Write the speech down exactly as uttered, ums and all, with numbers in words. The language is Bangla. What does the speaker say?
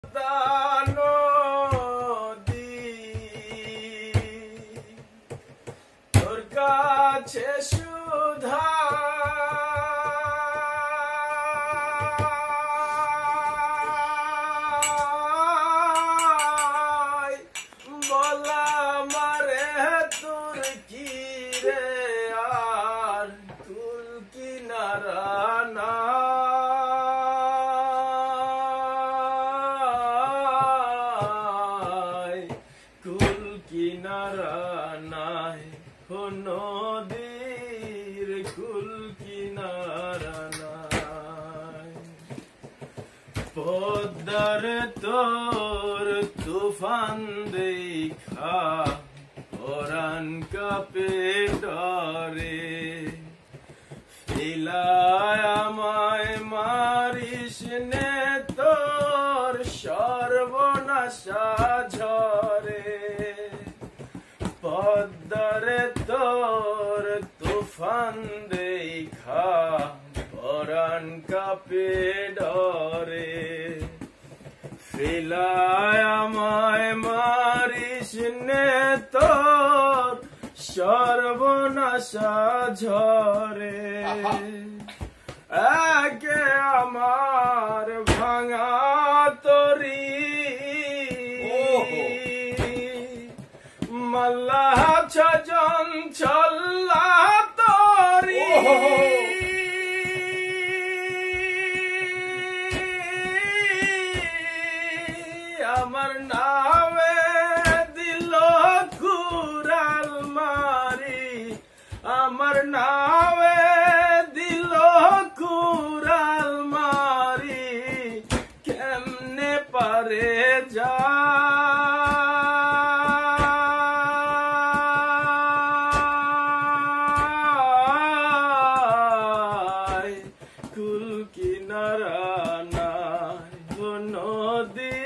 নদী তোর কাছে সুধা বলা মারে তোর কি রে আর তুল কিনারা না কুল কিনারা নাই নদীর কুল কিনারা নাই পদ্মার তোর তুফান দেখা পরাণ কাঁপে ডরে ফিলায় আমায় মারিস নে তোর সর্বনাশা ঝরে পদ্মারে তোর তুফান দেখা পরাণ কাঁপে ডরে ফিলায় আমায় মারিস নে তোর সর্বনাশা ঝরে একে আমার ভাঙা তরি মাল্লাহ ছজন ছল্লা তরি আমার নামে দিল কুড়াল মারি আমার নামে দিল কুড়াল মারি কেমনে পারে যা কুল কিনারা নাই নদী